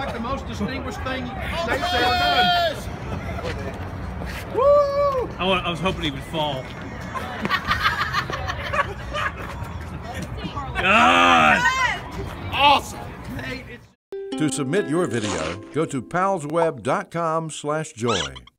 like the most distinguished thing Nate's ever done. Woo! I was hoping he would fall. God! Awesome. Nate, To submit your video, go to palsweb.com/joy.